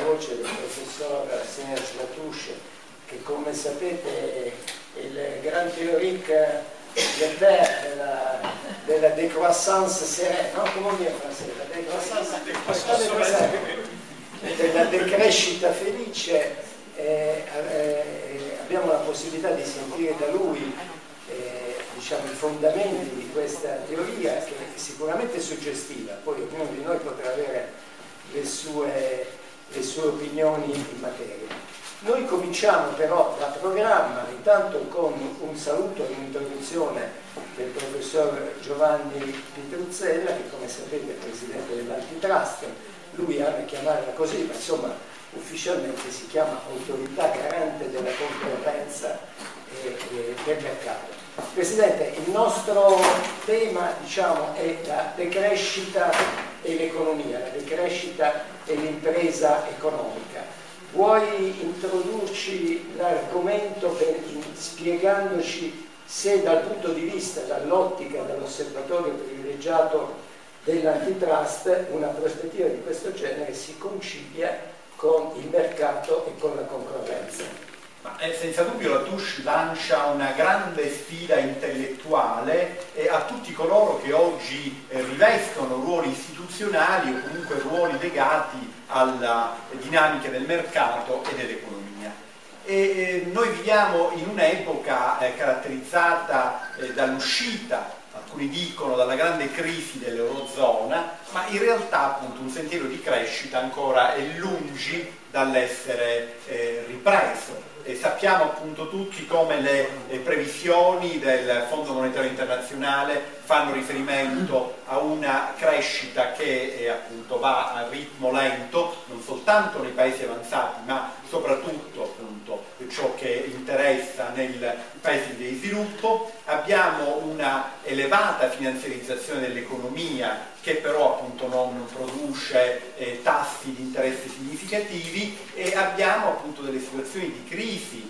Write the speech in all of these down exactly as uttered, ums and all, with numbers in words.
voce del professor Serge Latouche, che come sapete è il gran théorique della, della décroissance sereine, no? Come dire in francese? La décroissance, della decrescita felice. Eh, eh, abbiamo la possibilità di sentire da lui eh, diciamo, i fondamenti di questa teoria, che è sicuramente suggestiva, poi ognuno di noi potrà avere le sue, le sue opinioni in materia. Noi cominciamo però dal programma intanto con un saluto e un'introduzione del professor Giovanni Pitruzzella, che come sapete è presidente dell'Antitrust. Lui ama chiamarla così, ma insomma ufficialmente si chiama Autorità Garante della Concorrenza e, e del Mercato. Presidente, il nostro tema, diciamo, è la decrescita e l'economia, la decrescita e l'impresa economica. Vuoi introdurci l'argomento spiegandoci se dal punto di vista, dall'ottica, dall'osservatorio privilegiato dell'antitrust, una prospettiva di questo genere si concilia con il mercato e con la concorrenza? Ma, eh, senza dubbio Latouche lancia una grande sfida intellettuale eh, a tutti coloro che oggi eh, rivestono ruoli istituzionali o comunque ruoli legati alla dinamica del mercato e dell'economia. E, eh, noi viviamo in un'epoca eh, caratterizzata eh, dall'uscita, alcuni dicono dalla grande crisi dell'Eurozona, ma in realtà appunto un sentiero di crescita ancora è lungi dall'essere eh, ripreso. E sappiamo appunto tutti come le eh, previsioni del Fondo Monetario Internazionale fanno riferimento a una crescita che eh, appunto va a ritmo lento, non soltanto nei paesi avanzati, ma soprattutto appunto ciò che interessa nei paesi di sviluppo. Abbiamo una elevata finanziarizzazione dell'economia che però appunto non produce eh, tassi di interesse significativi, e abbiamo appunto delle situazioni di crisi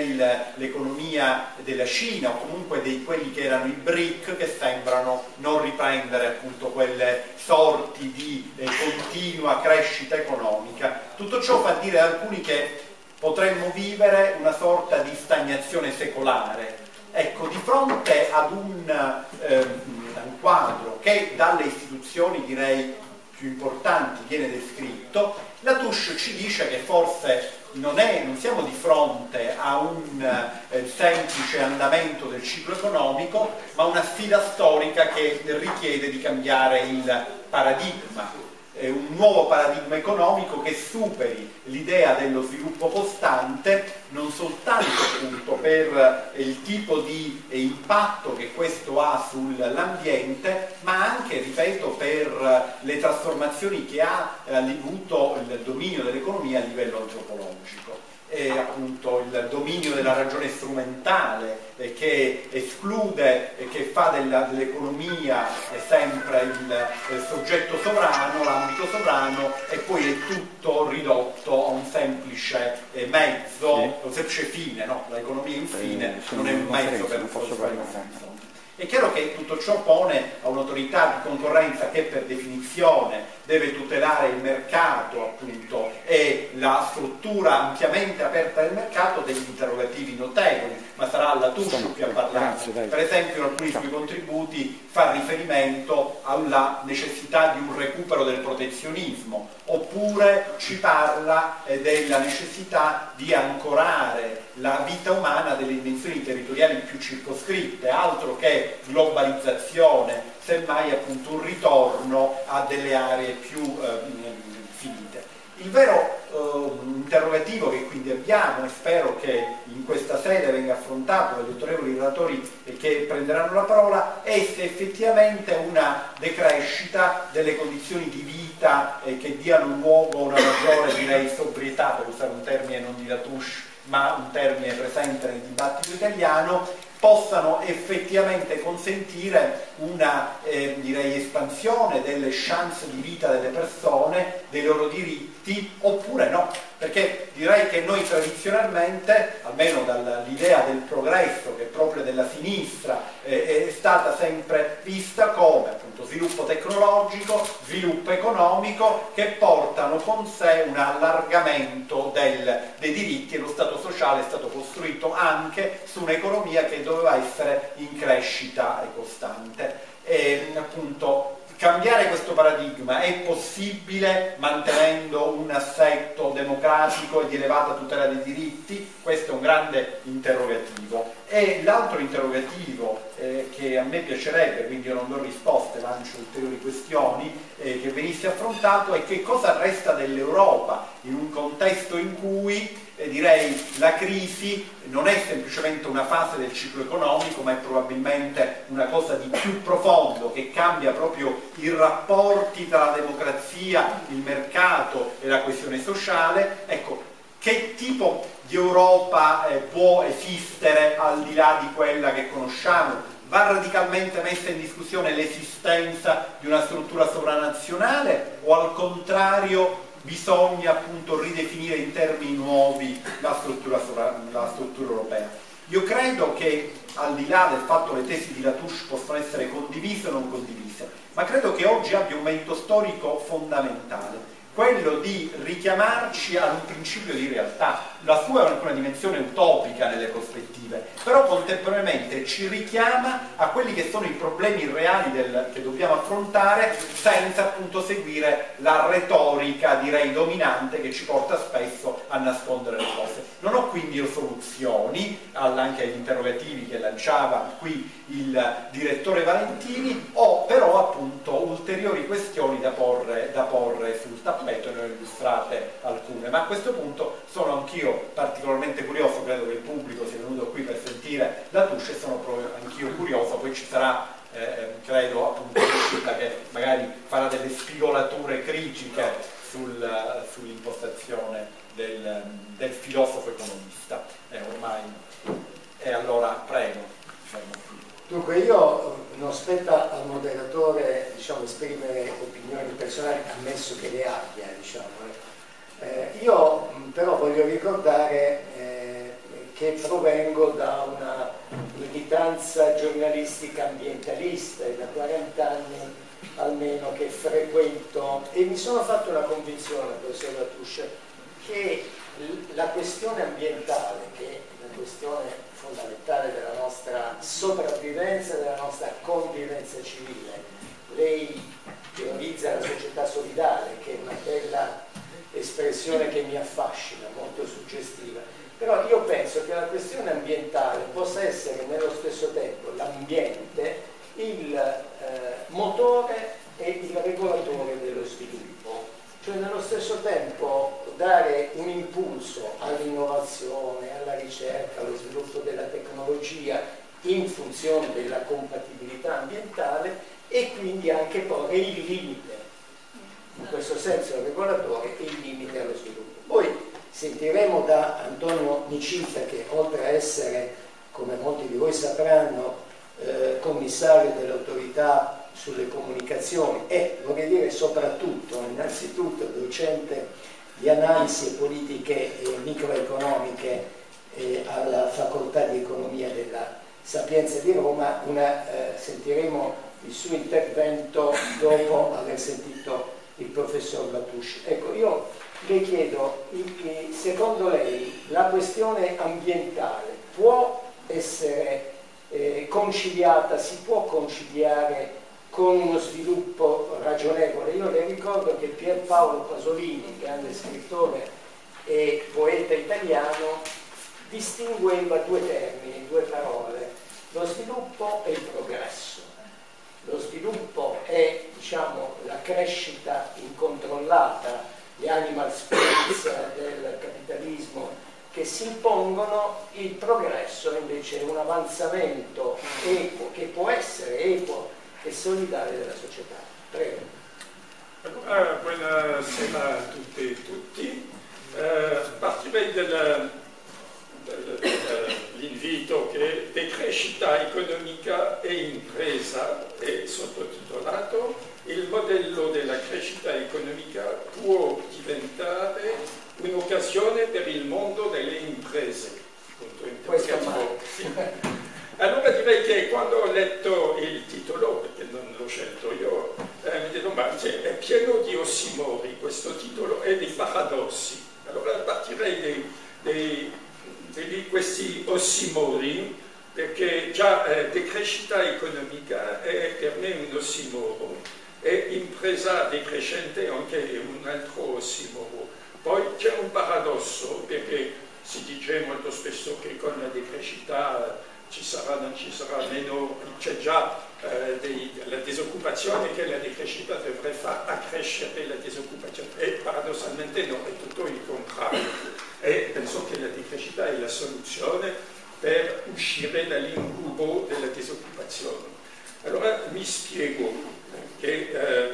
nell'economia della Cina o comunque di quelli che erano i B R I C, che sembrano non riprendere appunto quelle sorti di eh, continua crescita economica. Tutto ciò fa dire ad alcuni che potremmo vivere una sorta di stagnazione secolare. Ecco, di fronte ad un, eh, un quadro che dalle istituzioni direi più importanti viene descritto, Latouche ci dice che forse non, è, non siamo di fronte a un eh, semplice andamento del ciclo economico, ma una sfida storica che richiede di cambiare il paradigma. Un nuovo paradigma economico che superi l'idea dello sviluppo costante, non soltanto appunto per il tipo di impatto che questo ha sull'ambiente, ma anche, ripeto, per le trasformazioni che ha avuto il dominio dell'economia a livello antropologico. E appunto il dominio della ragione strumentale eh, che esclude e eh, che fa dell'economia eh, sempre il, il soggetto sovrano, l'ambito sovrano, e poi è tutto ridotto a un semplice eh, mezzo, sì. un semplice fine, no? L'economia infine sì, non è un mezzo per forza. È chiaro che tutto ciò pone a un'autorità di concorrenza che per definizione deve tutelare il mercato appunto e la struttura ampiamente aperta del mercato degli interrogativi notevoli, ma sarà Latouche più a parlare. Per esempio in alcuni suoi contributi fa riferimento alla necessità di un recupero del protezionismo, oppure ci parla eh, della necessità di ancorare la vita umana delle dimensioni territoriali più circoscritte, altro che globalizzazione, semmai appunto un ritorno a delle aree più eh, finite. Il vero eh, interrogativo che quindi abbiamo, e spero che in questa sede venga affrontato dagli autorevoli relatori che prenderanno la parola, è se effettivamente una decrescita delle condizioni di vita eh, che diano luogo a una maggiore, direi, sobrietà, per usare un termine non di Latouche ma un termine presente nel dibattito italiano, possano effettivamente consentire una eh, direi espansione delle chance di vita delle persone, dei loro diritti, oppure no. perché direi che noi tradizionalmente, almeno dall'idea del progresso che è proprio della sinistra, eh, è stata sempre vista come appunto sviluppo tecnologico, sviluppo economico, che portano con sé un allargamento del, dei diritti, e lo Stato sociale è stato costruito anche su un'economia che doveva essere in crescita e costante. E, appunto, cambiare questo paradigma è possibile mantenendo un assetto democratico e di elevata tutela dei diritti? Questo è un grande interrogativo. E l'altro interrogativo eh, che a me piacerebbe, quindi io non do risposte, lancio ulteriori questioni, eh, che venisse affrontato, è che cosa resta dell'Europa in un contesto in cui eh, direi la crisi non è semplicemente una fase del ciclo economico, ma è probabilmente una cosa di più profondo, che cambia proprio i rapporti tra la democrazia, il mercato e la coesione sociale. Ecco, che tipo di Europa eh, può esistere al di là di quella che conosciamo? Va radicalmente messa in discussione l'esistenza di una struttura sovranazionale, o al contrario bisogna appunto ridefinire in termini nuovi la struttura, la struttura europea? Io credo che, al di là del fatto che le tesi di Latouche possono essere condivise o non condivise, ma credo che oggi abbia un momento storico fondamentale, quello di richiamarci ad un principio di realtà. La sua è anche una dimensione utopica nelle prospettive, però contemporaneamente ci richiama a quelli che sono i problemi reali del, che dobbiamo affrontare, senza appunto seguire la retorica, direi, dominante, che ci porta spesso a nascondere le cose. Non ho quindi io soluzioni, anche agli interrogativi che lanciava qui il direttore Valentini, ho però appunto ulteriori questioni da porre, da porre sul tappeto, e ne ho illustrate alcune, ma a questo punto sono anch'io particolarmente curioso, credo che il pubblico sia venuto qui per sentire Latouche, e sono anch'io curioso, poi ci sarà eh, credo appunto Lucilla che magari farà delle spigolature critiche sul, sull'impostazione del, del filosofo economista. Eh, ormai e allora prego. Dunque io non spetta al moderatore, diciamo, esprimere opinioni personali, ammesso che le abbia, diciamo. Eh, io però voglio ricordare eh, che provengo da una militanza giornalistica ambientalista, e da quaranta anni almeno che frequento, e mi sono fatto una convinzione, professor Latouche, che la questione ambientale, che è la questione fondamentale della nostra sopravvivenza, della nostra convivenza civile, lei teorizza la società solidale, che è una bella espressione che mi affascina, molto suggestiva, però io penso che la questione ambientale possa essere nello stesso tempo l'ambiente, il eh, motore e il regolatore dello sviluppo, cioè nello stesso tempo dare un impulso all'innovazione, alla ricerca, allo sviluppo della tecnologia in funzione della compatibilità ambientale, e quindi anche porre il limite, in questo senso il regolatore, e il limite allo sviluppo. Poi sentiremo da Antonio Nicita, che oltre a essere, come molti di voi sapranno, eh, commissario dell'autorità sulle comunicazioni, e vorrei dire soprattutto, innanzitutto, docente di analisi e politiche eh, microeconomiche eh, alla facoltà di economia della Sapienza di Roma, una, eh, sentiremo il suo intervento dopo aver sentito il professor Latouche. Ecco, io le chiedo, secondo lei la questione ambientale può essere eh, conciliata, si può conciliare con uno sviluppo ragionevole? Io le ricordo che Pierpaolo Pasolini, grande scrittore e poeta italiano, distingueva due termini, due parole: lo sviluppo e il progresso. Lo sviluppo è, diciamo, la crescita incontrollata, gli animal spirits del capitalismo che si impongono, il progresso invece è un avanzamento equo, che può essere equo e solidale della società. Prego. Allora, buonasera a tutte e tutti. Eh, partirei del l'invito che decrescita economica e impresa è sottotitolato: il modello della crescita economica può diventare un'occasione un'applicazione per il mondo delle imprese. Questo mai. Sì. Allora direi che quando ho letto il titolo, perché non l'ho scelto io, eh, mi dico, ma cioè, è pieno di ossimori questo titolo e di paradossi. Allora partirei dei, dei, di questi ossimori, perché già eh, decrescita economica è per me un ossimoro e impresa decrescente anche un altro ossimoro. Poi c'è un paradosso, perché si dice molto spesso che con la decrescita ci sarà, non ci sarà meno, c'è già eh, dei, la disoccupazione, che la decrescita dovrebbe far accrescere la disoccupazione, e paradossalmente no, è tutto il contrario, e penso che la decrescita è la soluzione per uscire dall'incubo della disoccupazione. Allora mi spiego che eh,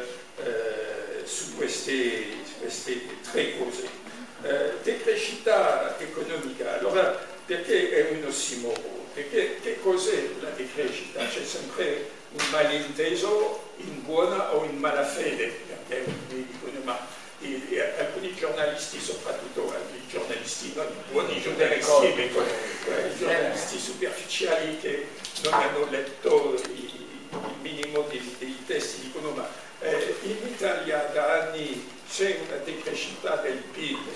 eh, su queste, queste tre cose. Eh, decrescita economica, allora perché è un ossimoro? Perché che cos'è la decrescita? C'è sempre un malinteso in buona o in malafede, perché mi dicono, ma i, i, alcuni giornalisti, soprattutto i giornalisti, non i buoni giornalisti, i giornalisti superficiali che non hanno letto i, il minimo dei, dei testi, dicono, ma eh, in Italia da anni c'è una decrescita del P I B,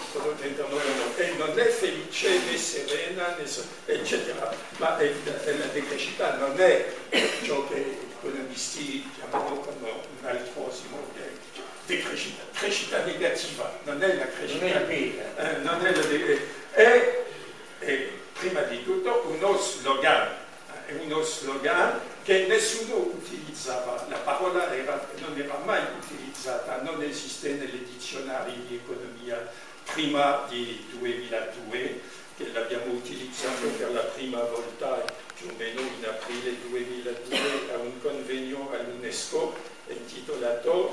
e non è felice né serena, né so, eccetera, ma è, è la decrescita non è ciò che gli economisti chiamano come un altro ossimoro, decrescita, crescita negativa, non è la crescita, non è, eh, non è, la, è, è prima di tutto uno slogan, è uno slogan che nessuno utilizzava, la parola era, non era mai utilizzata, non esiste nei dizionari di economia prima di duemiladue, che l'abbiamo utilizzato per la prima volta più o meno in aprile duemiladue a un convegno all'UNESCO intitolato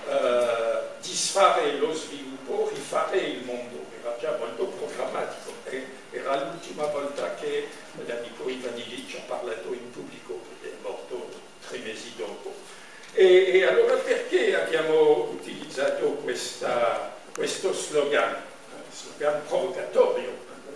eh, Disfare lo sviluppo, rifare il mondo. Era già molto programmatico, eh? Era l'ultima volta che l'amico Ivan Illich ha parlato in pubblico, perché è morto tre mesi dopo. E, e allora perché abbiamo utilizzato questa, questo slogan, slogan provocatorio?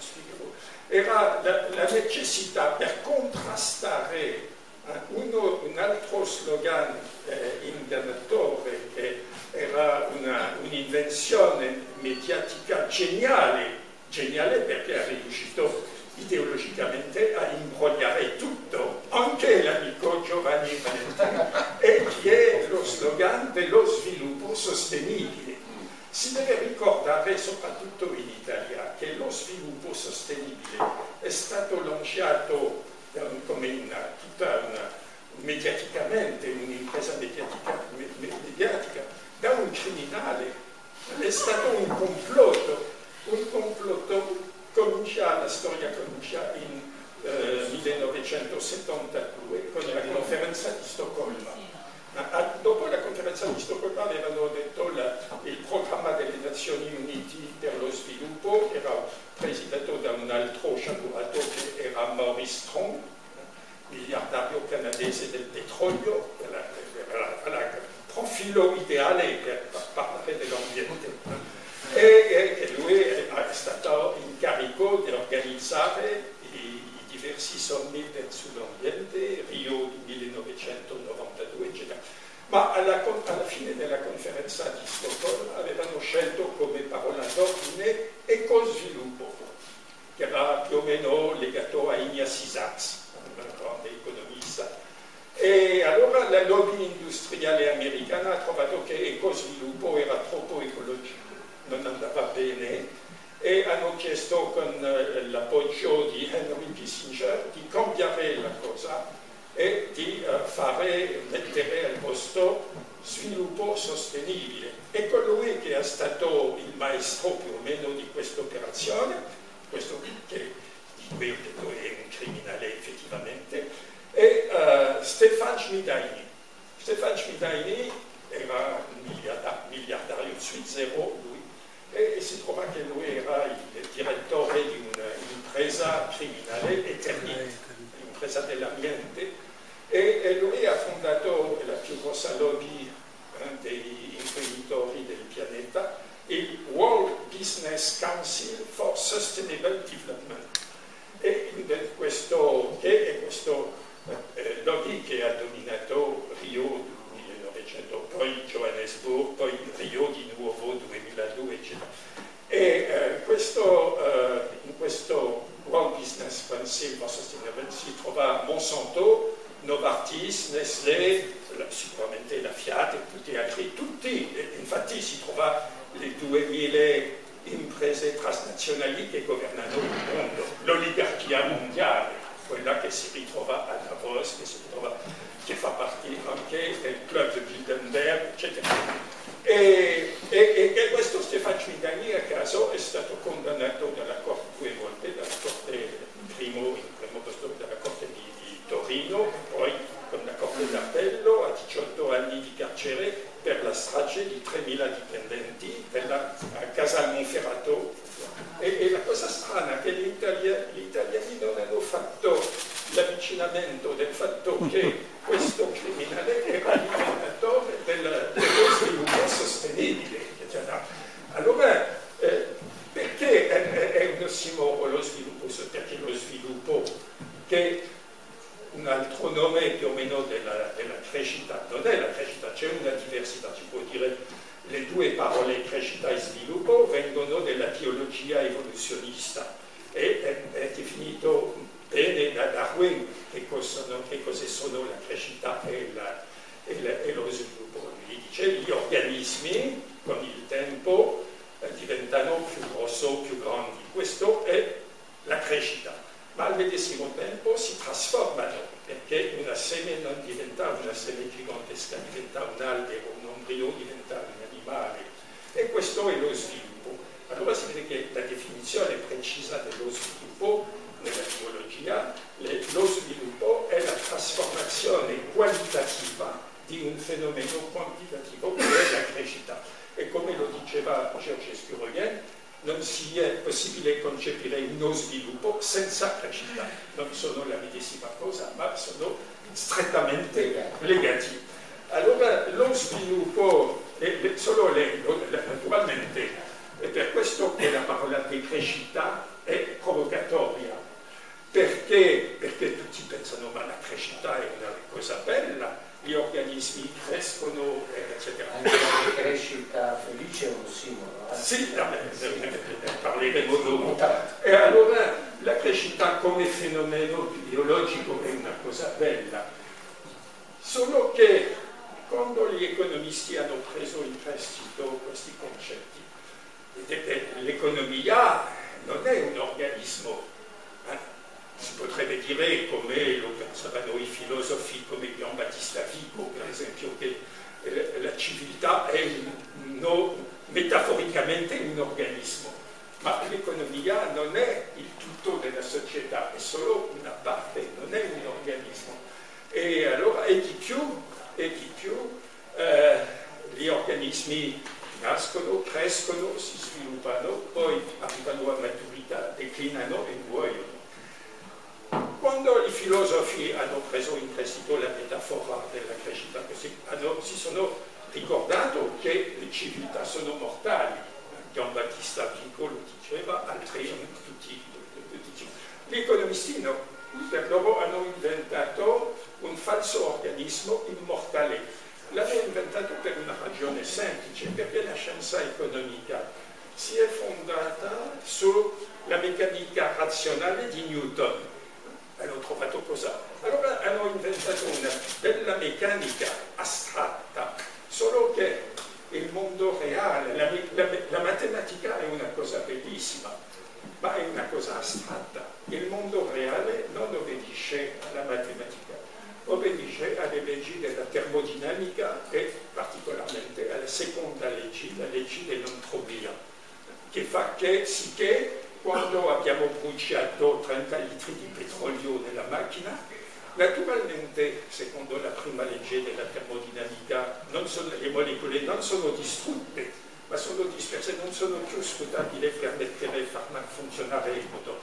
Era la, la necessità per contrastare uno, un altro slogan eh, ingannatore, che era un'invenzione mediatica geniale, geniale perché è riuscito ideologicamente a imbrogliare tutto, anche l'amico Giovanni Valentini, e che è lo slogan dello sviluppo sostenibile. Si deve ricordare, soprattutto in Italia, che lo sviluppo sostenibile è stato lanciato come una, tutta una, mediaticamente, un'impresa mediatica, mediatica da un criminale. È stato un complotto, un complotto comincia, la storia comincia in eh, millenovecentosettantadue con la conferenza di Stoccolma. Ma dopo la conferenza di Stoccolma avevano detto la, il programma delle Nazioni Unite per lo sviluppo era presieduto da un altro sciagurato che era Maurice Strong, miliardario canadese del petrolio, era, era, era il profilo ideale per parlare dell'ambiente. E, e che lui è stato in carico di organizzare i, i diversi summit sull'ambiente, Rio millenovecentonovantadue, eccetera. Ma alla, alla fine della conferenza di Stoccolma avevano scelto come parola d'ordine ecosviluppo, che era più o meno legato a Ignaz Isaacs, un grande economista. E allora la lobby industriale americana ha trovato che ecosviluppo era troppo ecologico, non andava bene, e hanno chiesto con l'appoggio di Henry Kissinger di cambiare la cosa e di uh, fare, mettere al posto sviluppo sostenibile. E colui che è stato il maestro più o meno di questa operazione, questo che di cui ho detto è un criminale effettivamente, è uh, Stefan Schmidaini. Stefan Schmidaini era un miliardario, miliardario svizzero, lui, e si trova che lui era il direttore di un'impresa criminale, Eternit, un'impresa dell'ambiente, e, e lui ha fondato la più grossa lobby eh, dei imprenditori del pianeta, il World Business Council for Sustainable Development. E questo, che è questo eh, lobby che ha dominato Rio millenovecento, poi Johannesburg, poi Rio di nuovo duemiladue, eccetera. E eh, questo, eh, in questo World Business Council for Sustainable si trova Monsanto, Novartis, Nestlé, sicuramente la Fiat e tutti gli altri, tutti, infatti si trova le duemila imprese transnazionali che governano il mondo, l'oligarchia mondiale, quella che si ritrova a Davos, che si ritrova, che fa parte anche del club di Bilderberg, eccetera. E, e, e questo Stefano Cingani a caso è stato condannato dalla Corte due volte, dalla Corte, il primo, il primo posto della Corte di, di Torino, poi con la Corte d'Appello a diciotto anni di carcere per la strage di tremila dipendenti della Casa Monferrato. E, e la cosa strana è che gli, Italia, gli italiani non hanno fatto l'avvicinamento del fatto che questo criminale era l'inventatore del, dello sviluppo sostenibile. Allora, eh, perché è, è un ossimoro lo sviluppo? Perché lo sviluppo, che un altro nome più o meno della, della crescita, non è la crescita, c'è una diversità, si può dire le due parole crescita e sviluppo vengono dalla biologia evoluzionista e è, è definito bene da Darwin che cosa sono, che cose sono la crescita e, la, e, la, e lo sviluppo. Lui dice gli organismi con il tempo eh, diventano più grossi, più grandi, questo è la crescita. Ma al medesimo tempo si trasformano, perché una seme non diventa una seme gigantesca, diventa un albero, un embrione diventa un animale, e questo è lo sviluppo. Allora si vede che la definizione precisa dello sviluppo nella biologia, le, lo sviluppo è la trasformazione qualitativa di un fenomeno quantitativo che è la crescita. E come lo diceva Georges-Curoyen, non si è possibile concepire uno sviluppo senza crescita. Non sono la medesima cosa, ma sono strettamente legati. Allora lo sviluppo, è solo lei, naturalmente, è per questo che la parola di crescita è provocatoria, perché, perché tutti pensano ma la crescita è una cosa bella, gli organismi crescono, eccetera. Anche la crescita felice è un ossimoro. Eh? Sì, ne parleremo dopo. E allora la crescita come fenomeno biologico è una cosa bella, solo che quando gli economisti hanno preso in prestito questi concetti, l'economia non è un organismo, eh? Si potrebbe dire, come lo pensavano i filosofi come Gian Battista Vico, per esempio, che eh, la civiltà è no, metaforicamente un organismo, ma l'economia non è il tutto della società, è solo una parte, non è un organismo. E allora, e di più, e di più eh, gli organismi nascono, crescono, si sviluppano, poi arrivano a maturità, declinano e muoiono. Quando i filosofi hanno preso in prestito la metafora della crescita, hanno, si sono ricordato che le civiltà sono mortali. Gian Battista Vico lo diceva, altri tutti, tutti. Gli economisti no, per loro hanno inventato un falso organismo immortale. L'hanno inventato per una ragione semplice, perché la scienza economica si è fondata sulla meccanica razionale di Newton. Hanno trovato cosa? Allora hanno inventato una bella meccanica astratta, solo che il mondo reale, la, la, la matematica è una cosa bellissima, ma è una cosa astratta. Il mondo reale non obbedisce alla matematica, obbedisce alle leggi della termodinamica e particolarmente alla seconda legge, la legge dell'entropia, che fa che sì che quando abbiamo bruciato trenta litri di petrolio nella macchina, naturalmente, secondo la prima legge della termodinamica, non sono, le molecole non sono distrutte, ma sono disperse, non sono più sfruttabili per mettere e far funzionare il motore.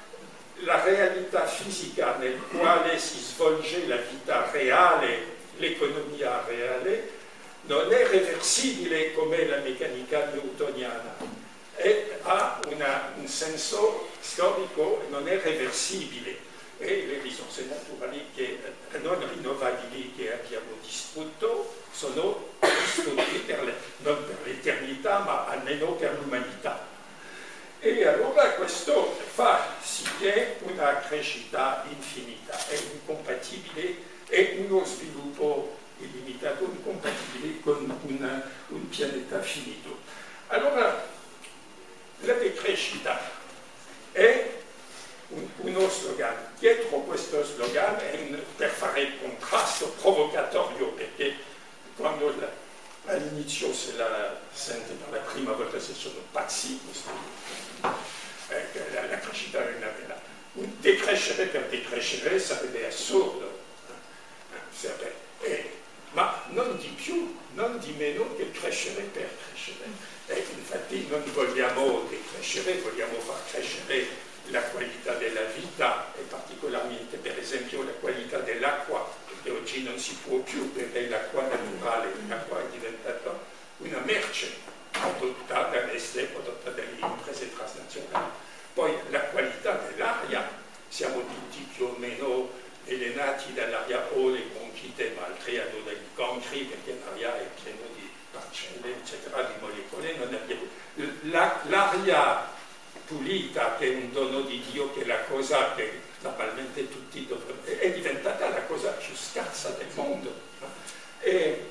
La realtà fisica nel quale si svolge la vita reale, l'economia reale, non è reversibile come la meccanica newtoniana. E senso storico non è reversibile e le risorse naturali che, non rinnovabili che abbiamo distrutto sono distrutte per le, non per l'eternità ma almeno per l'umanità. E allora questo fa sì che una crescita infinita è incompatibile, è uno sviluppo illimitato, incompatibile con una, un pianeta finito. Allora, la decrescita è un, uno slogan. Dietro questo slogan è un, per fare il contrasto provocatorio, perché quando la, all'inizio se la sente per la prima volta se sono pazzi, eh, la, la crescita è una bella. Un decrescere per decrescere sarebbe assurdo, eh, ma non di più, non di meno che crescere per crescere. E infatti non vogliamo decrescere, vogliamo far crescere la qualità della vita e particolarmente per esempio la qualità dell'acqua, perché oggi non si può più bere l'acqua naturale, l'acqua è diventata una merce prodotta da Nestlé, prodotta dalle imprese transnazionali. Poi la qualità dell'aria, siamo tutti più o meno avvelenati dall'aria o le bronchite, ma altri hanno dei cancri perché l'aria è piena di parcelle, eccetera, di molecole. Non abbiamo... La, l'aria pulita, che è un dono di Dio, che è la cosa che normalmente tutti dovrebbero... è diventata la cosa più scarsa del mondo. E,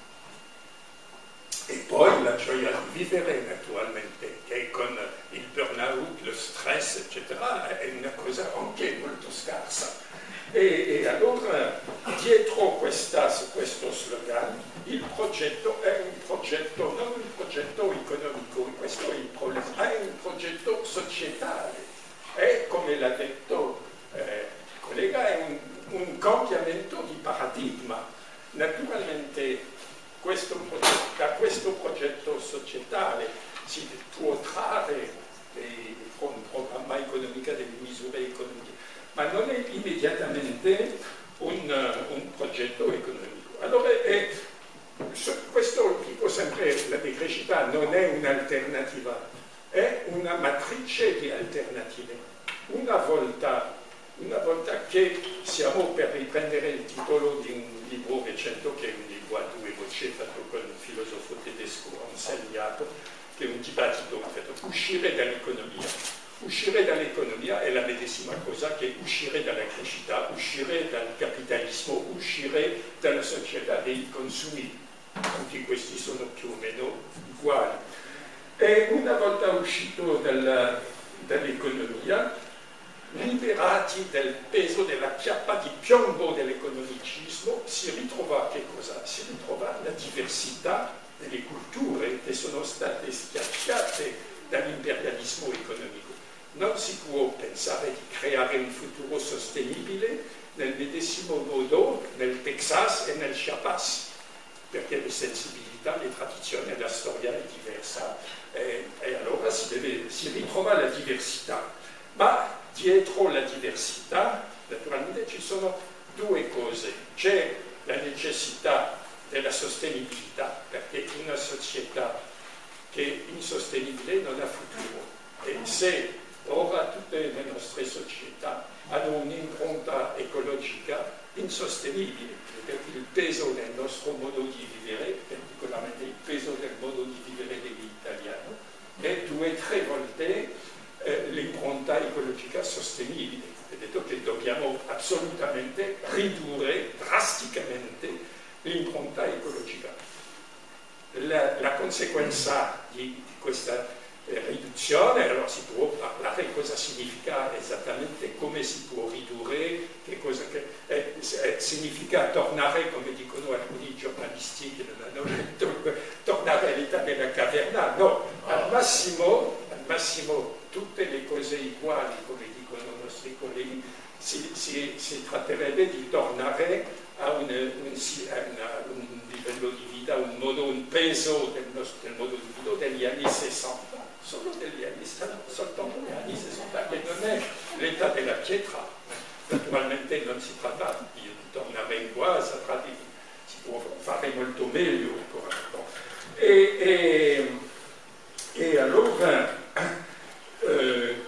e poi la gioia di vivere, naturalmente, che con il burnout, lo stress, eccetera, è una cosa anche molto scarsa. E, e allora, dietro questa, questo slogan, il progetto è un progetto, non un progetto economico, questo è il problema, è un progetto societale. È, come l'ha detto eh, il collega, è un, un cambiamento di paradigma. Naturalmente, questo progetto, da questo progetto societale si può trarre dei, un programma economico, delle misure economiche, ma non è immediatamente un, un progetto economico. Allora, è, questo dico sempre, la decrescita non è un'alternativa, è una matrice di alternative. Una volta, una volta che siamo per riprendere il titolo di un libro recente, che è un libro a due voci fatto con un filosofo tedesco, Anselm Jacob, che è un dibattito, in fait, uscire dall'economia. Uscire dall'economia è la medesima cosa che uscire dalla crescita, uscire dal capitalismo, uscire dalla società dei consumi. Tutti questi sono più o meno uguali. E una volta uscito dalla, dall'economia, liberati del peso della chiappa di piombo dell'economicismo, si ritrova che cosa? Si ritrova la diversità delle culture che sono state schiacciate dall'imperialismo economico. Non si può pensare di creare un futuro sostenibile nel medesimo modo nel Texas e nel Chiapas, perché le sensibilità, le tradizioni e la storia è diversa, e, e allora si, deve, si ritrova la diversità. Ma dietro la diversità, naturalmente, ci sono due cose. C'è la necessità della sostenibilità, perché una società che è insostenibile non ha futuro. E se ora tutte le nostre società hanno un'impronta ecologica insostenibile, perché il peso del nostro modo di vivere, particolarmente il peso del modo di vivere dell'italiano, è due o tre volte eh, l'impronta ecologica sostenibile. È detto che dobbiamo assolutamente ridurre drasticamente l'impronta ecologica. La, la conseguenza di, di questa eh, riduzione, allora si può parlare cosa significa esattamente, come si può ridurre, che cosa che eh, eh, significa tornare, come dicono alcuni giornalisti che non hanno letto, tornare all'età della caverna. No, al massimo, al massimo tutte le cose uguali, come dicono i nostri colleghi, si, si, si tratterebbe di tornare a un, un, a un livello di vita, un modo, un peso del, nostro, del modo di vita degli anni sessanta, solo degli anni, soltanto degli anni sessanta, che non è l'età della pietra. Naturalmente non si tratta di tornare in qua, si, tratta di, si può fare molto meglio ancora. E, e, e allora eh,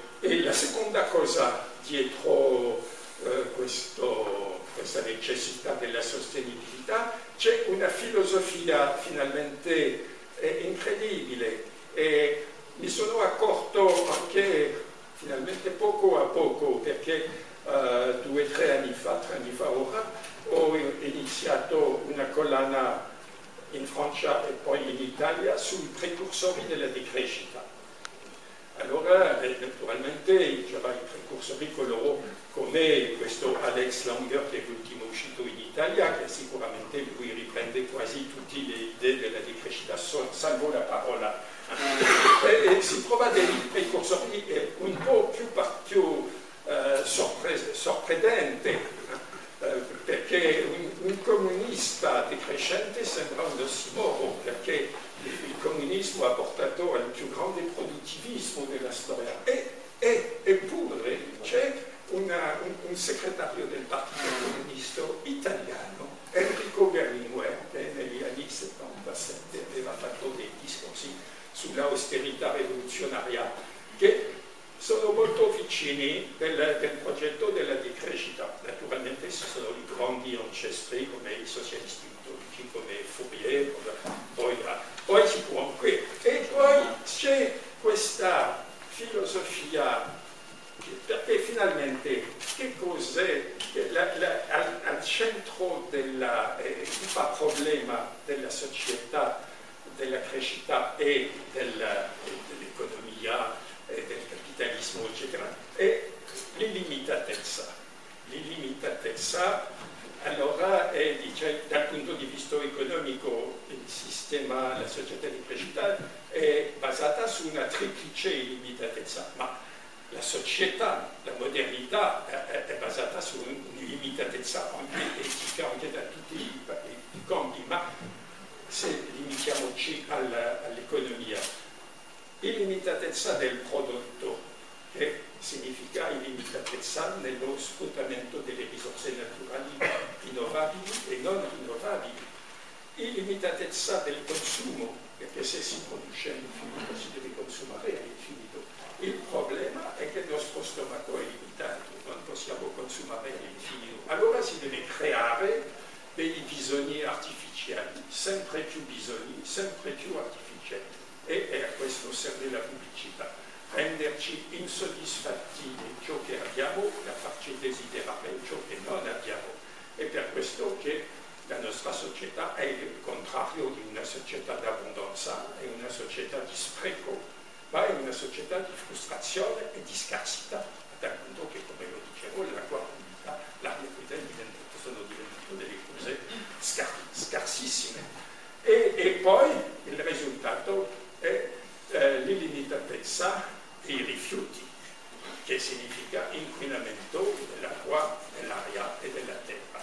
che poco a poco, perché uh, due o tre anni fa, tre anni fa ora, ho iniziato una collana in Francia e poi in Italia sui precursori della decrescita. Allora, eh, naturalmente, c'era i precursori coloro come questo Alex Langer, che è l'ultimo uscito in Italia, che sicuramente lui riprende quasi tutte le idee della decrescita, salvo la parola. E, e si trova dei precursori un po' più, più eh, sorpre sorprendente, eh, perché un, un comunista decrescente sembra un ossimoro, perché il comunismo ha portato al più grande produttivismo della storia. E, e, eppure c'è un, un segretario del Partito Comunista italiano, Enrico Berlinguer, che negli anni settantasette aveva fatto dei discorsi sull'austerità rivoluzionaria, che sono molto vicini del, del progetto della decrescita. Naturalmente ci sono i grandi ancestri come i socialisti utopici, come Fourier, poi, poi si può anche. E poi c'è questa filosofia, perché finalmente che cos'è al, al centro del eh, problema della società, della crescita e dell'economia, e del capitalismo, eccetera, è l'illimitatezza. L'illimitatezza, allora, è, dice, dal punto di vista economico, il sistema, la società di crescita è basata su una triplice illimitatezza, ma la società, la modernità è, è basata su un'illimitatezza anche etica, anche da tutti i, i campi, ma se limitiamoci all'economia. Illimitatezza del prodotto, che significa illimitatezza nello sfruttamento delle risorse naturali rinnovabili e non rinnovabili. Illimitatezza del consumo, perché se si produce all'infinito si deve consumare all'infinito. Il problema è che il nostro stomaco è limitato, non possiamo consumare all'infinito. Allora si deve creare dei bisogni artificiali, sempre più bisogni, sempre più artificiali. E, e a questo serve la pubblicità, renderci insoddisfatti di ciò che abbiamo, da farci desiderare ciò che non abbiamo. È per questo che la nostra società è il contrario di una società d'abbondanza, è una società di spreco, ma è una società di frustrazione e di scarsità, a tal punto che, come lo dicevo, l'acqua pulita, l'aria pulita sono diventate delle cose scar scarsissime. E, e poi il risultato è eh, l'illimitatezza dei rifiuti, che significa inquinamento dell'acqua, dell'aria e della terra.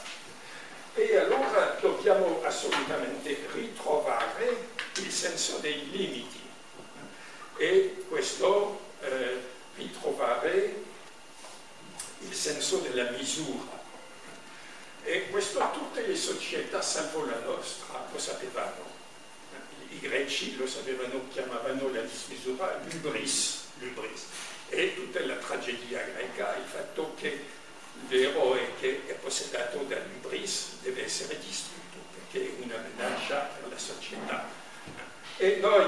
E allora dobbiamo assolutamente ritrovare il senso dei limiti e questo eh, ritrovare il senso della misura. E questo tutte le società, salvo la nostra, lo sapevano. I greci lo sapevano, chiamavano la dismisura l'ubris, l'ubris. E tutta la tragedia greca, il fatto che l'eroe che è possessato dall'ubris deve essere distrutto, perché è una minaccia per la società. E noi,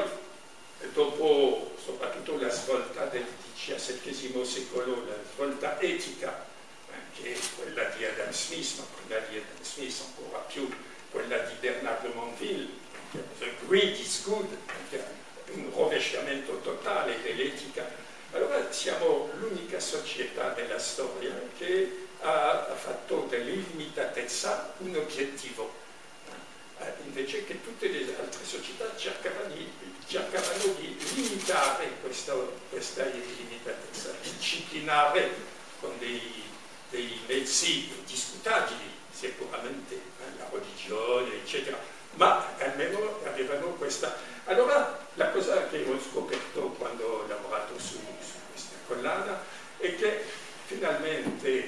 dopo soprattutto la svolta del diciassettesimo secolo, la svolta etica, che è quella di Adam Smith, ma prima di Adam Smith ancora più quella di Bernard de Monville, The Greed is Good, un rovesciamento totale dell'etica. Allora siamo l'unica società della storia che ha fatto dell'illimitatezza un obiettivo, invece che tutte le altre società cercavano di, cercavano di limitare questa, questa illimitatezza, disciplinare con dei dei mezzi discutabili, sicuramente, eh, la religione, eccetera, ma almeno avevano questa. Allora, la cosa che ho scoperto quando ho lavorato su, su questa collana è che finalmente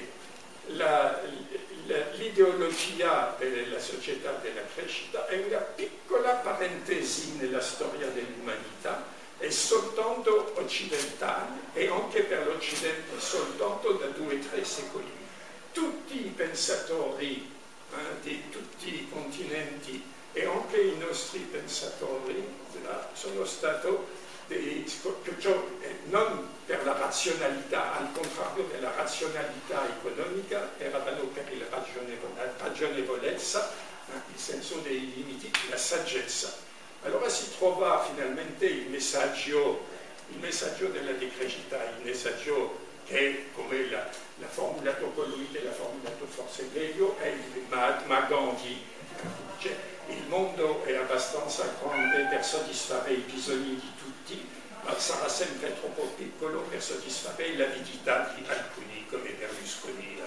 l'ideologia della società della crescita è una piccola parentesi nella storia dell'umanità, è soltanto occidentale e anche per l'Occidente soltanto da due o tre secoli. Tutti i pensatori eh, di tutti i continenti e anche i nostri pensatori là, sono stati dei, non per la razionalità, al contrario della razionalità economica, eravamo per la ragionevolezza, il senso dei limiti, la saggezza. Allora si trova finalmente il messaggio, il messaggio della decrescita, il messaggio che, come l'ha formulato colui che l'ha formulato forse meglio, è il Mahatma Gandhi. Cioè, il mondo è abbastanza grande per soddisfare i bisogni di tutti, ma sarà sempre troppo piccolo per soddisfare l'avidità di alcuni, come Berlusconi.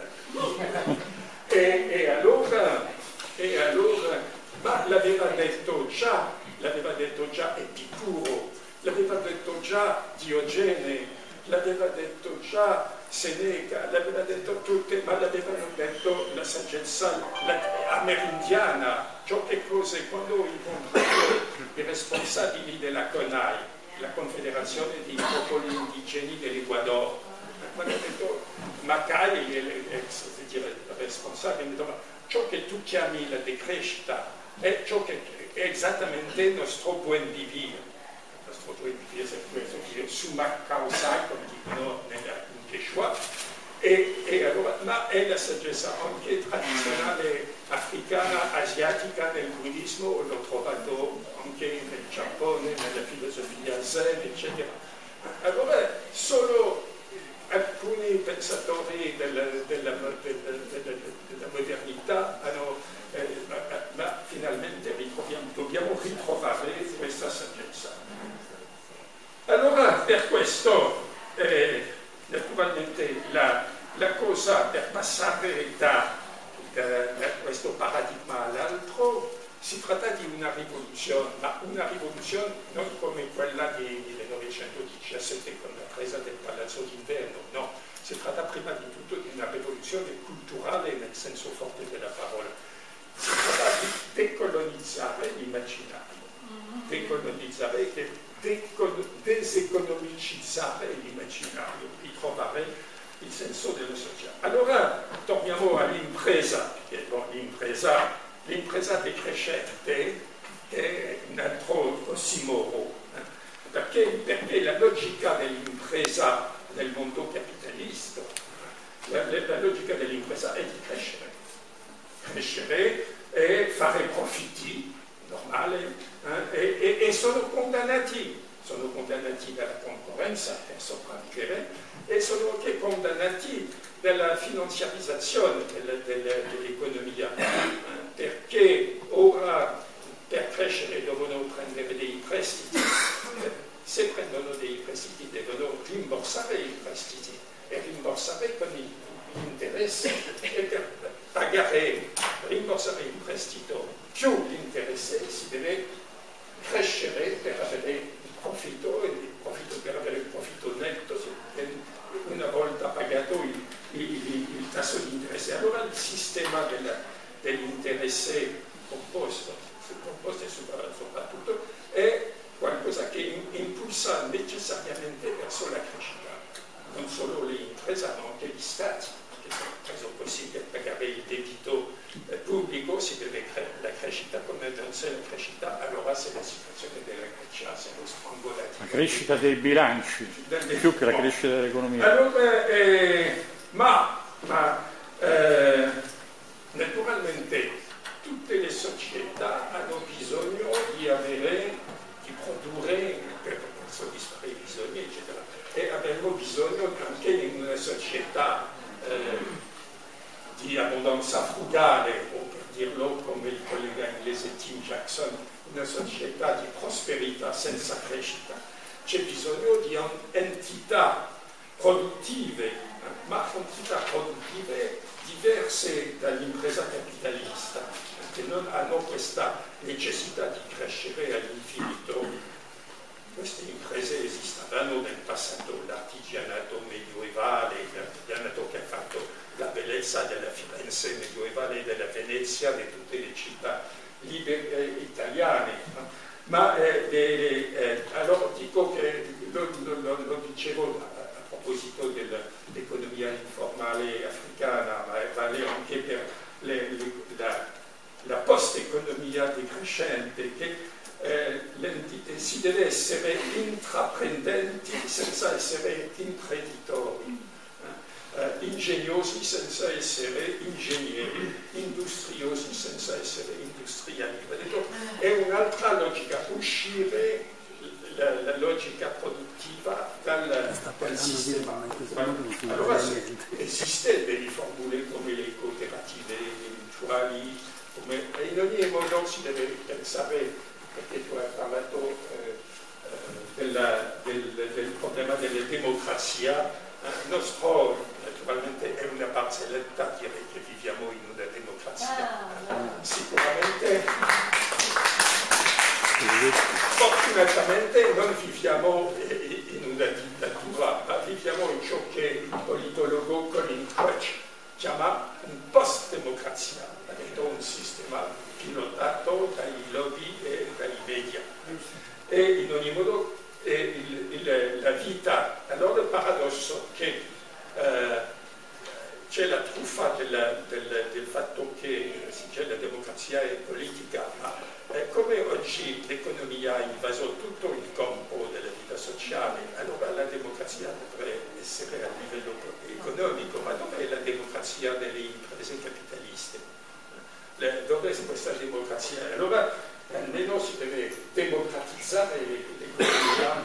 E, e allora, e allora ma l'aveva detto già, l'aveva detto già Epicuro, l'aveva detto già Diogene, l'aveva detto già Seneca, l'aveva detto tutte, ma l'avevano detto la saggezza amerindiana, ciò che cose quando ho incontrato i responsabili della CONAI, la Confederazione dei Popoli Indigeni dell'Ecuador, quando ho detto Macai, l'ex responsabile, mi diceva, ciò che tu chiami la decrescita è ciò che è esattamente il nostro buon di vivere, il nostro buon di vivere, è questo che summa causa, come dicono nella Quechua, e, e allora, ma è la saggezza anche tradizionale africana, asiatica, nel buddismo, l'ho trovato anche nel Giappone, nella filosofia zen, eccetera. Allora, solo alcuni pensatori della, della, della, della, della modernità hanno, eh, ma, ma finalmente ritroviamo, dobbiamo ritrovare questa saggezza. Allora, per questo, eh, naturalmente, la, la cosa per passare da, da, da questo paradigma all'altro si tratta di una rivoluzione, ma una rivoluzione non come quella del millenovecentodiciassette con la presa del Palazzo d'Inverno, no, si tratta prima di tutto di una rivoluzione culturale nel senso forte della parola. Si tratta di decolonizzare l'immaginario, decolonizzare, deseconomicizzare l'immaginario, ritrovare il senso dello sociale. Allora torniamo all'impresa, perché bon, l'impresa L'impresa decrescente è un altro ossimoro, eh? perché, perché la logica dell'impresa nel mondo capitalista, la, la logica dell'impresa è di crescere, crescere e fare profitti, normale, eh? e, e, e sono condannati, sono condannati dalla concorrenza per sopravvivere e sono anche condannati dalla finanziarizzazione dell'economia, perché ora per crescere devono prendere dei prestiti, se prendono dei prestiti devono rimborsare i prestiti e rimborsare con gli interessi, e per pagare, rimborsare il prestito più l'interesse si deve crescere per avere il profitto, e il profitto per avere il profitto netto una volta pagato il, il, il, il tasso di interesse. Allora il sistema dell'interesse composto, composto soprattutto, è qualcosa che impulsa necessariamente verso la crescita. Non solo le imprese, ma anche gli stati, perché per esempio sì, per pagare il debito eh, pubblico si deve creare la crescita, come non c'è la crescita, allora se la situazione della Grecia se lo strangolati. La crescita dei bilanci, del, più che la crescita dell'economia. Allora, eh, ma, ma eh, naturalmente tutte le società hanno bisogno di avere, di produrre per, per soddisfare i bisogni, eccetera. E abbiamo bisogno anche in una società eh, di abbondanza frugale, o per dirlo come il collega inglese Tim Jackson, una società di prosperità senza crescita. C'è bisogno di entità produttive, ma entità produttive diverse dall'impresa capitalista, che non hanno questa necessità di crescere all'infinito. Queste imprese esistevano nel passato, l'artigianato medievale, l'artigianato che ha fatto la bellezza della Firenze medievale e della Venezia, di tutte le città libere italiane. Ma eh, eh, eh, allora dico che lo, lo, lo dicevo a, a proposito dell'economia informale africana, ma vale anche per le, le, la, la post-economia decrescente, che eh, si deve essere intraprendenti senza essere imprenditori, eh, ingegnosi senza essere ingegneri, industriosi senza essere industriali. È un'altra logica, uscire la, la logica produttiva dal, dal sistema. Allora esiste delle formule come le cooperative mutuali, come, in ogni modo si deve pensare, perché tu hai parlato eh, della, del, del problema della democrazia. Il nostro naturalmente è una barzelletta dire che viviamo in una democrazia. Sicuramente, fortunatamente non viviamo in una dittatura, ma viviamo in ciò che il politologo Colin Quach chiama un post-democrazia, un sistema pilotato dai lobby e dai media. E in ogni modo il, il, la vita, allora il paradosso che eh, c'è la truffa del, del, del fatto che cioè, la democrazia è politica, ma eh, come oggi l'economia ha invaso tutto il campo della vita sociale, allora la democrazia dovrebbe essere a livello economico, ma dov'è la democrazia delle imprese capitaliste? Dove è questa democrazia? Allora almeno si deve democratizzare l'economia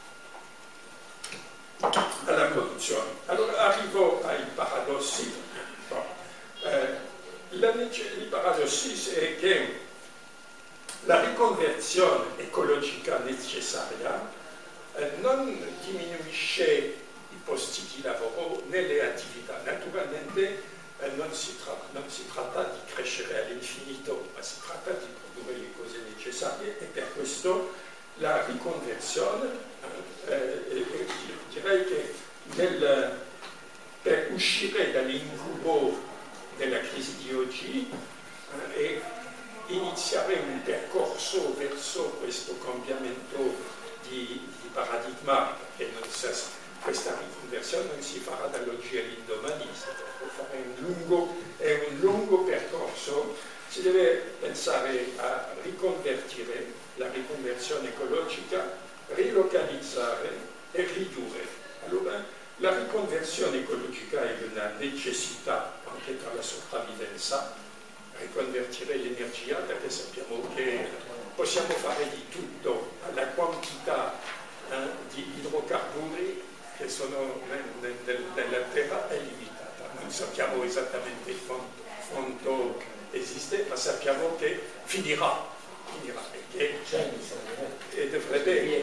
alla produzione. Allora arrivo ai paradossi. Bon. Eh, la, il paradossi è che la riconversione ecologica necessaria eh, non diminuisce i posti di lavoro nelle attività. Naturalmente Eh, non, si non si tratta di crescere all'infinito, ma si tratta di produrre le cose necessarie e per questo la riconversione, eh, eh, direi che nel, per uscire dall'incubo della crisi di oggi eh, e iniziare un percorso verso questo cambiamento di, di paradigma, perché non si, questa riconversione non si farà dall'oggi all'indomani, può fare un lungo, è un lungo percorso, si deve pensare a riconvertire la riconversione ecologica, rilocalizzare e ridurre. Allora la riconversione ecologica è una necessità anche per la sopravvivenza, riconvertire l'energia perché sappiamo che possiamo fare di tutto, la quantità eh, di idrocarburi che sono nel, nel, nella terra è limitata. Non sappiamo esattamente quanto, quanto esiste, ma sappiamo che finirà, finirà e che e dovrebbe...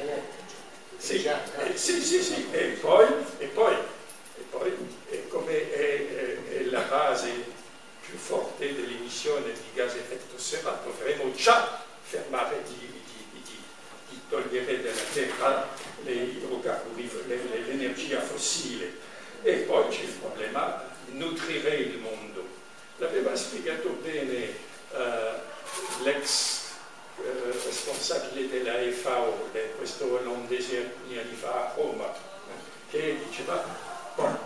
Sì, eh, sì, sì, sì, e poi, e poi, e poi e come è, è, è la base più forte dell'emissione di gas a effetto serra, dovremo già fermare di, di, di, di togliere dalla terra le idrocarburi, l'energia fossile. E poi c'è il problema di nutrire il mondo. L'aveva spiegato bene uh, l'ex uh, responsabile della F A O, questo olandese anni fa a Roma, che diceva, bon,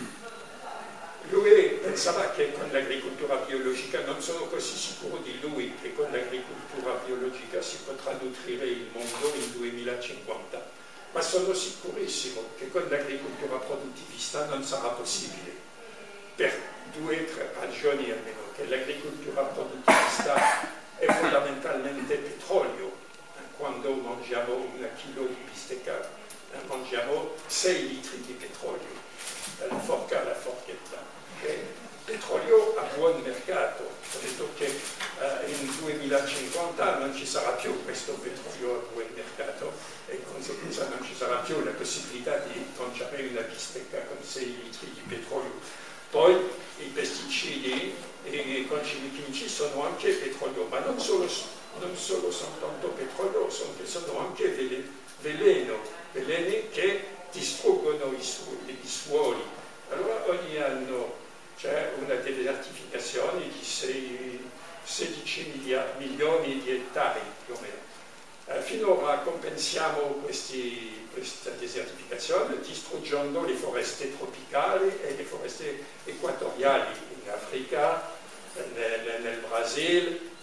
lui pensava che con l'agricoltura biologica, non sono così sicuro di lui, che con l'agricoltura biologica si potrà nutrire il mondo in duemilacinquanta. Ma sono sicurissimo che con l'agricoltura produttivista non sarà possibile, per due o tre ragioni almeno, che l'agricoltura produttivista è fondamentalmente petrolio. Quando mangiamo un chilo di bistecca, mangiamo sei litri di petrolio, dalla forca alla forchetta. E il petrolio ha buon mercato, ho detto che uh, in duemilacinquanta non ci sarà più questo petrolio a buon mercato e in conseguenza non ci sarà più la possibilità di mangiare una bistecca con sei litri di petrolio. Poi i pesticidi e i concimi chimici sono anche petrolio, ma non solo, non solo sono tanto petrolio, sono, sono anche veleno, veleni che distruggono i, su, i suoli. Allora ogni anno c'è una desertificazione di sedici milioni di ettari più o meno. Eh, finora compensiamo questi, questa desertificazione distruggendo le foreste tropicali e le foreste equatoriali in Africa, nel, nel Brasile,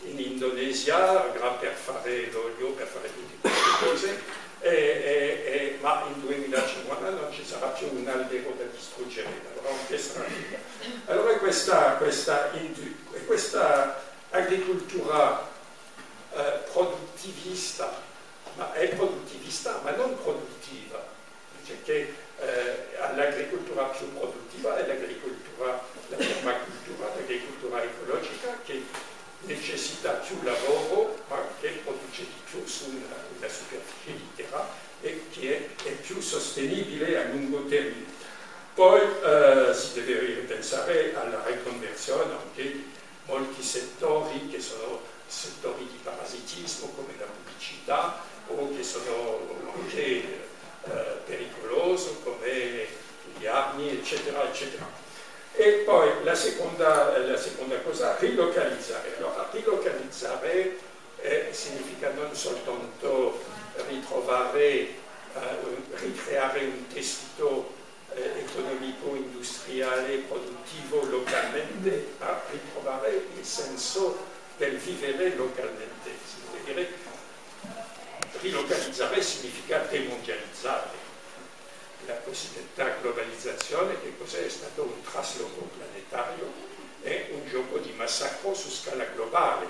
in Indonesia per fare l'olio, per fare tutte queste cose, e, e, e, ma in duemilacinquanta non ci sarà più un albero da distruggere, allora, questa, allora questa, questa, questa agricoltura eh, produttivista, ma è produttivista ma non produttiva, perché eh, l'agricoltura più produttiva è l'agricoltura, la permacultura, l'agricoltura ecologica, che necessita più lavoro ma che produce di più su una, una superficie di terra e che è, è più sostenibile a lungo termine. Poi eh, si deve pensare alla riconversione anche di molti settori che sono settori di parasitismo come la pubblicità o che sono anche eh, pericolosi come le armi, eccetera, eccetera. E poi la seconda, la seconda cosa, rilocalizzare. Allora, rilocalizzare eh, significa non soltanto ritrovare, eh, ricreare un tessuto eh, economico, industriale, produttivo localmente, ma ritrovare il senso del vivere localmente. Si deve dire, rilocalizzare significa demondializzare. La cosiddetta globalizzazione, che cos'è? È stato un trasloco planetario, è un gioco di massacro su scala globale.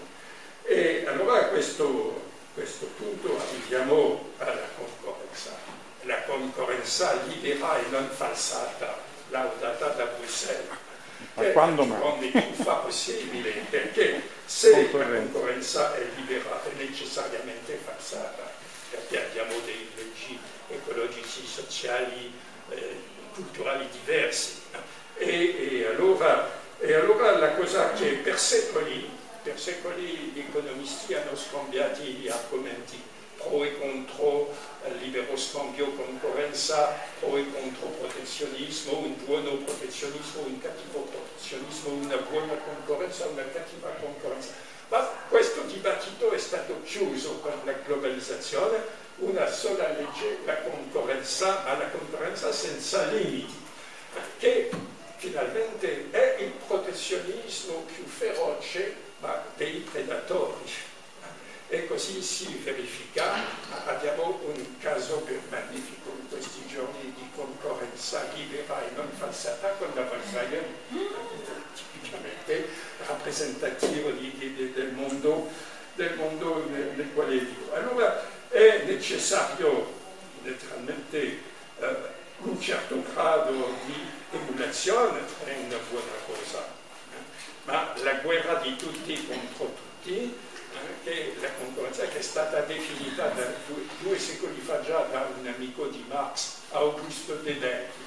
E allora a questo, questo punto arriviamo alla concorrenza. La concorrenza libera e non falsata, laudata da Bruxelles. Ma è quando la mai? più truffa possibile, perché se la concorrenza è libera è necessariamente falsata, perché abbiamo dei leggi ecologici, sociali, eh, culturali diversi. E, e, allora, e allora la cosa che per secoli, per secoli gli economisti hanno scambiato gli argomenti pro e contro il libero scambio, concorrenza, pro e contro protezionismo, un buono protezionismo, un cattivo protezionismo, una buona concorrenza, una cattiva concorrenza. Ma questo dibattito è stato chiuso con la globalizzazione, una sola legge, la concorrenza, ma la concorrenza senza limiti, che finalmente è il protezionismo più feroce, ma dei predatori. E così si verifica, abbiamo un caso magnifico in questi giorni di concorrenza libera e non falsata con la Volkswagen, tipicamente rappresentativo di, di, del mondo, del mondo nel quale vivo. Allora è necessario naturalmente eh, un certo grado di emulazione, è una buona cosa, eh? Ma la guerra di tutti contro tutti, che la concorrenza che è stata definita da due, due secoli fa già da un amico di Marx, Augusto Dedè,